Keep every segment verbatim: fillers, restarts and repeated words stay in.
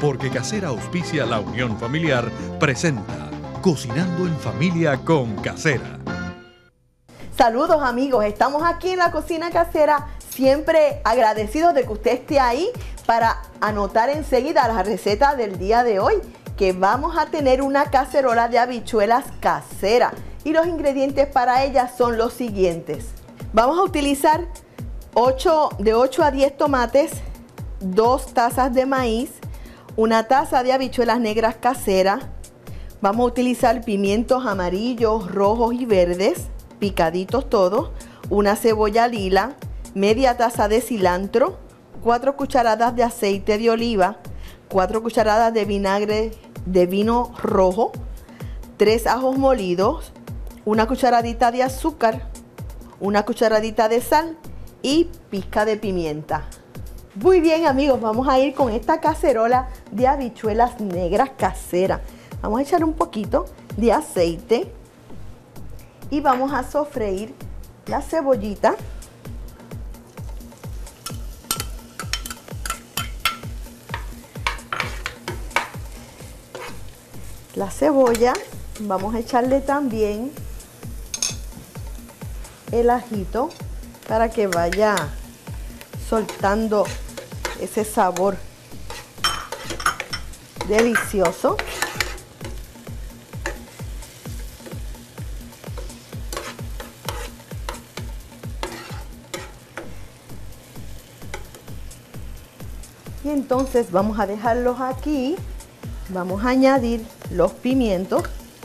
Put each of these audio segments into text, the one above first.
porque Casera auspicia la unión familiar, presenta Cocinando en Familia con Casera. Saludos amigos, estamos aquí en la cocina casera, siempre agradecidos de que usted esté ahí para anotar enseguida la receta del día de hoy, que vamos a tener una cacerola de habichuelas casera y los ingredientes para ella son los siguientes. Vamos a utilizar ocho, de ocho a diez tomates, dos tazas de maíz, una taza de habichuelas negras caseras. Vamos a utilizar pimientos amarillos, rojos y verdes, picaditos todos, una cebolla lila, media taza de cilantro, cuatro cucharadas de aceite de oliva, cuatro cucharadas de vinagre de vino rojo, tres ajos molidos, una cucharadita de azúcar, una cucharadita de sal y pizca de pimienta. Muy bien amigos, vamos a ir con esta cacerola de habichuelas negras caseras. Vamos a echar un poquito de aceite y vamos a sofreír la cebollita. La cebolla, vamos a echarle también el ajito para que vaya soltando ese sabor delicioso. Y entonces vamos a dejarlos aquí. Vamos a añadir los pimientos.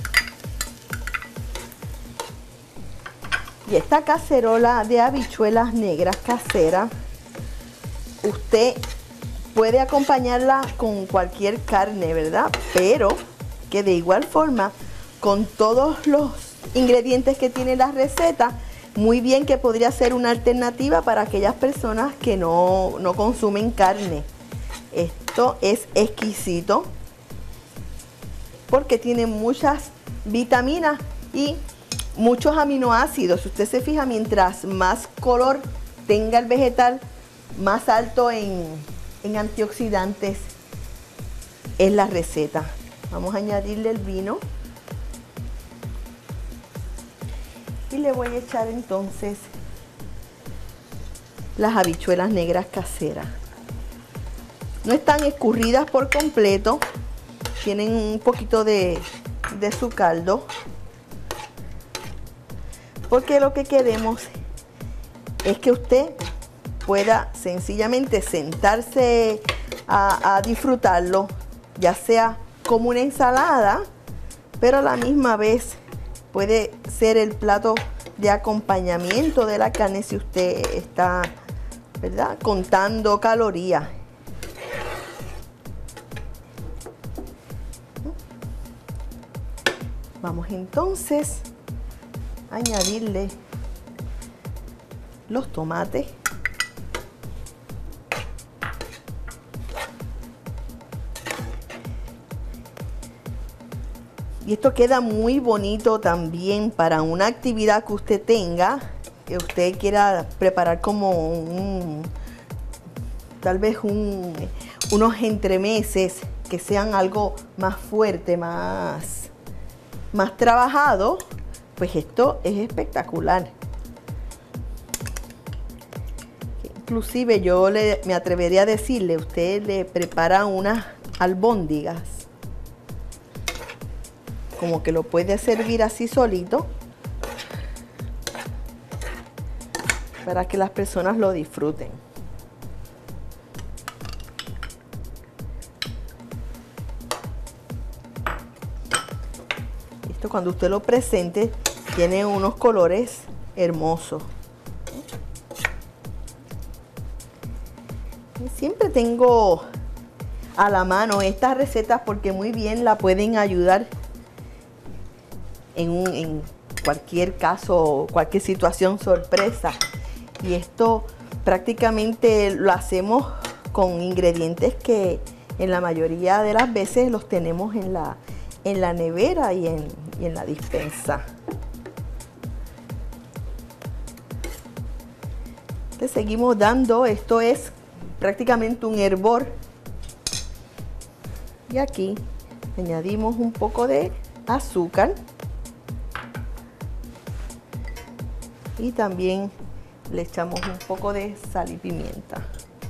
Y esta cacerola de habichuelas negras caseras, usted puede acompañarla con cualquier carne, ¿verdad? Pero que de igual forma, con todos los ingredientes que tiene la receta, muy bien que podría ser una alternativa para aquellas personas que no, no consumen carne. Esto es exquisito porque tiene muchas vitaminas y muchos aminoácidos. Si usted se fija, mientras más color tenga el vegetal, más alto en, en antioxidantes es la receta. Vamos a añadirle el vino y le voy a echar entonces las habichuelas negras caseras. No están escurridas por completo, tienen un poquito de, de su caldo, porque lo que queremos es que usted pueda sencillamente sentarse a, a disfrutarlo, ya sea como una ensalada, pero a la misma vez puede ser el plato de acompañamiento de la carne si usted está, ¿verdad?, contando calorías. Vamos entonces a añadirle los tomates. Y esto queda muy bonito también para una actividad que usted tenga, que usted quiera preparar como un, tal vez un, unos entremeses que sean algo más fuerte, más más trabajado, pues esto es espectacular. Inclusive yo le, me atrevería a decirle, usted le prepara unas albóndigas, como que lo puede servir así solito, para que las personas lo disfruten. Esto cuando usted lo presente tiene unos colores hermosos. Y siempre tengo a la mano estas recetas porque muy bien la pueden ayudar en, un, en cualquier caso, cualquier situación sorpresa. Y esto prácticamente lo hacemos con ingredientes que en la mayoría de las veces los tenemos en la, en la nevera y en, y en la despensa. Le seguimos dando, esto es prácticamente un hervor. Y aquí añadimos un poco de azúcar. Y también le echamos un poco de sal y pimienta.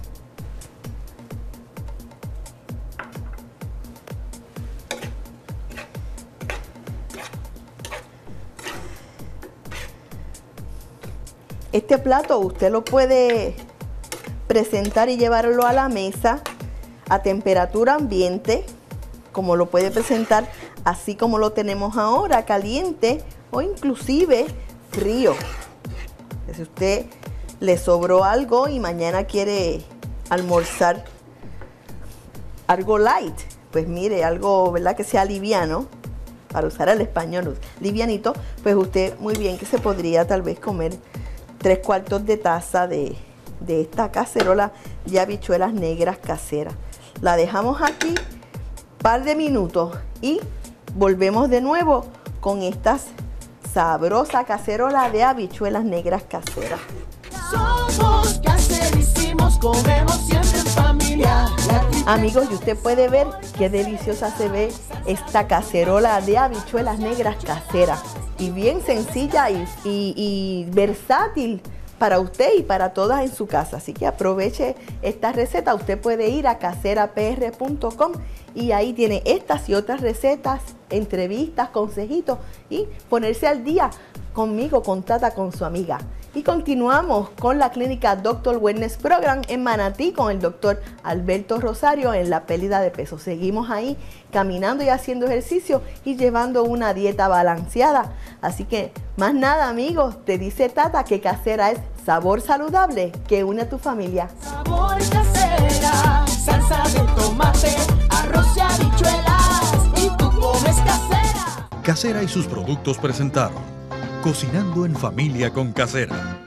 Este plato usted lo puede presentar y llevarlo a la mesa a temperatura ambiente, como lo puede presentar así como lo tenemos ahora, caliente o inclusive frío. Si usted le sobró algo y mañana quiere almorzar algo light, pues mire, algo, ¿verdad?, que sea liviano, para usar el español, livianito, pues usted muy bien que se podría tal vez comer tres cuartos de taza de, de esta cacerola de habichuelas negras caseras. La dejamos aquí un par de minutos y volvemos de nuevo con estas sabrosa cacerola de habichuelas negras caseras. Somos caserísimos, comemos siempre en familia. Amigos, y usted puede ver qué deliciosa se ve esta cacerola de habichuelas negras caseras. Y bien sencilla y, y, y versátil para usted y para todas en su casa. Así que aproveche esta receta. Usted puede ir a casera p r punto com y ahí tiene estas y otras recetas, entrevistas, consejitos y ponerse al día conmigo, con Tata, con su amiga. Y continuamos con la clínica Doctor Wellness Program en Manatí con el doctor Alberto Rosario en la pérdida de peso. Seguimos ahí caminando y haciendo ejercicio y llevando una dieta balanceada. Así que más nada, amigos, te dice Tata que casera es sabor saludable que une a tu familia. Sabor casera, salsa de tomate, arroz y habichuelas, y tú comes casera. Casera y sus productos presentaron Cocinando en Familia con Casera.